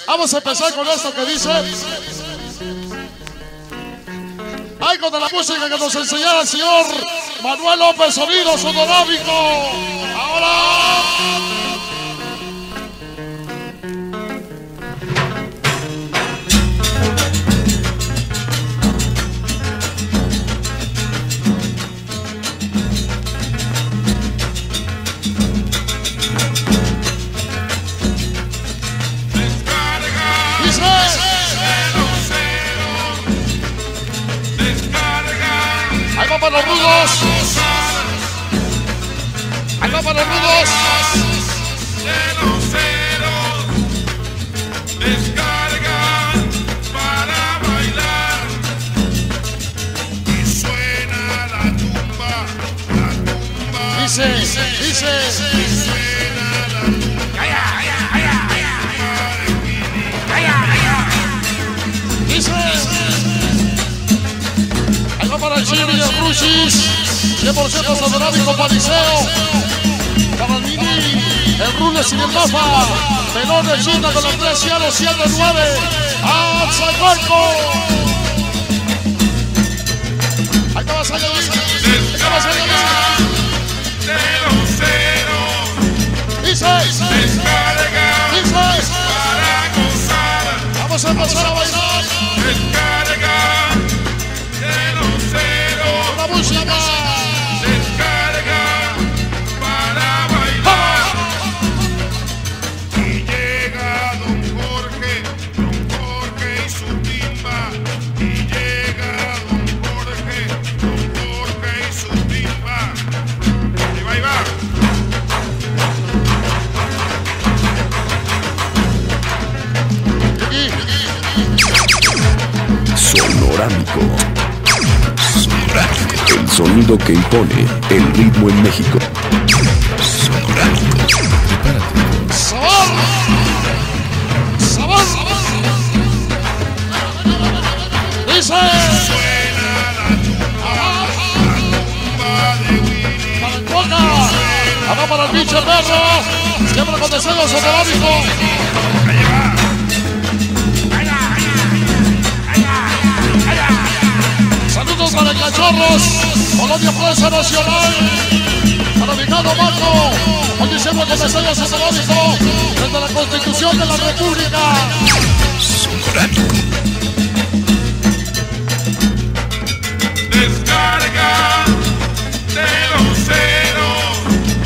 Vamos a empezar con esto que dice. Ay, con la música que nos enseñara el señor Manuel López Sonido Sonorámico. Ahora. Ahí va para los rudos. Ahí va para los rudos. Descarga para bailar. Y suena la tumba, la tumba. Dice. Ahí va para el Chile y el Ruchis. 100% sonorámico para Liceo. Para el Mini, el Rules y el Mafa. Melón de China con los 3 cielos, 109. ¡Ah, Salvarco! Ahí te vas a ir. Dice. Para gozar. Vamos a empezar a bailar. Descarga de los ceros. Una música. Descarga para bailar. Y llega Don Jorge y su timba. Y llega Don Jorge y su timba. Ahí va. Sonorámico. El sonido que impone el ritmo en México. Sonorámico. Prepárate. ¡Sabor! Dice. Para el Coca. Acá para el pinche perro. Siempre con deseo sonorámico. Saludos para el Cachorros, Colombia Fuerza Nacional, para Ricardo Marco, hoy siempre con deseo sonorámico, desde la Constitución de la República. Sonorámico. Descarga de los ceros.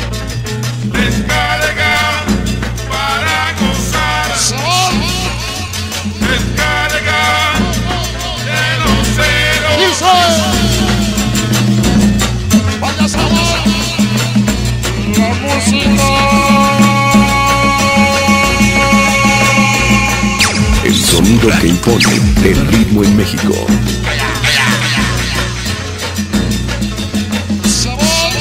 Descarga para gozar. ¡Sabor! Descarga de los ceros. ¡Dice! ¡Vaya sabor! ¡La música! El sonido que impone el ritmo en México. ¡Sabor!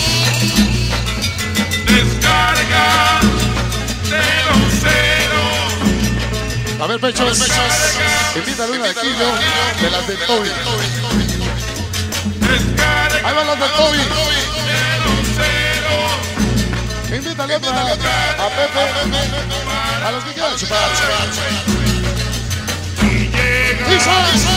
Descarga de los ceros. A ver, pechos, invítale un alquillo de las de Toby. Descarga Ahí van las de Toby. de los ceros. Invítale otra a Pepe, a los que quieran chupar. Y llega ¡Dice!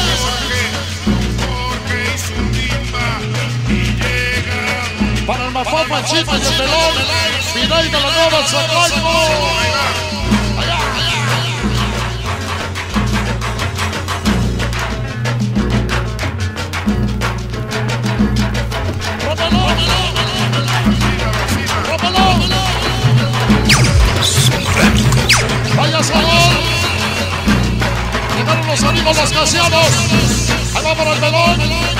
Jorge y su timba. Y llega Para el Mafá, Panchito y el Pelón, Vidal de la Nueva Zapaco. Vaya sabor. Llegaron los amigos los casianos. Ahí va para el Pelón.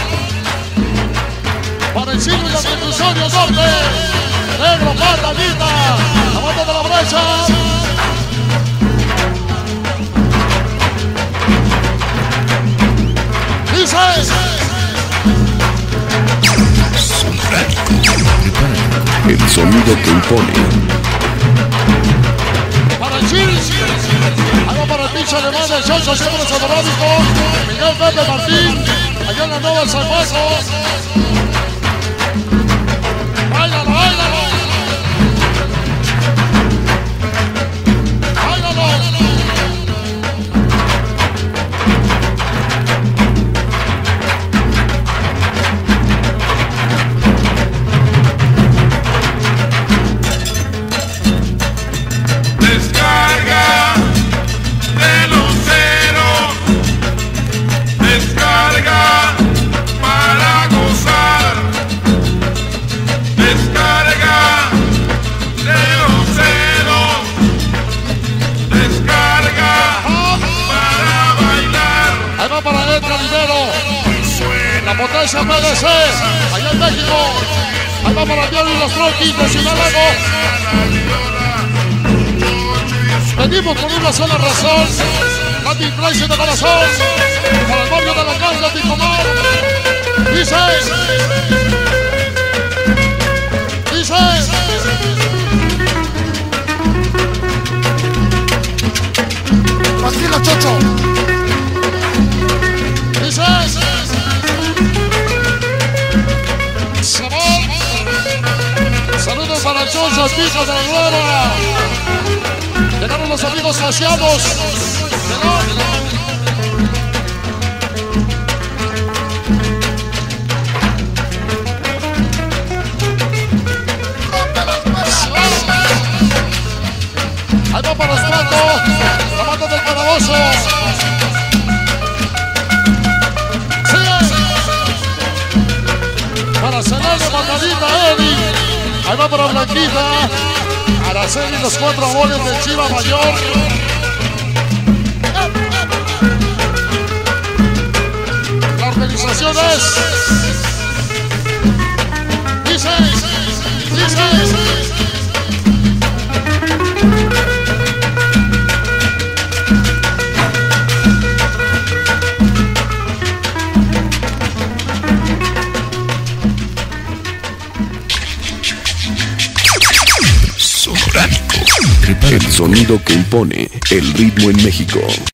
Para el Chile y el Reclusorio Norte. Negro, Patadita. La banda de la brecha. Dice. Sonorámico. Prepárate. El sonido que impone. Para el Chile. Ahí va para el pinche alemán del Chocho, siempre sonorámico. Miguel Pepe Martín. Allá en la Nueva Zapaco. ¡Báilalo, báilalo! ¡Báilalo! Iglesia PDC, allá en México. Ahí va para Dios y los tronquis de Ciudad Lago. Venimos por una sola razón. Latin Price de corazón. Para el barrio de la casa, Ticomar. Dice. Tranquila, Chocho. Dice. Sabor. Saludos para el Chocho, Pico de la Nueva. Llegaron los amigos saciados. Ahí va para Estrato, la banda del Calabozo. Sigue. Para Celeste, Margarita, Eddie. Ahí va para Blanquita. Araceli, los 4 amores del Chiva Mayor. La organización es. Dice. El sonido que impone el ritmo en México.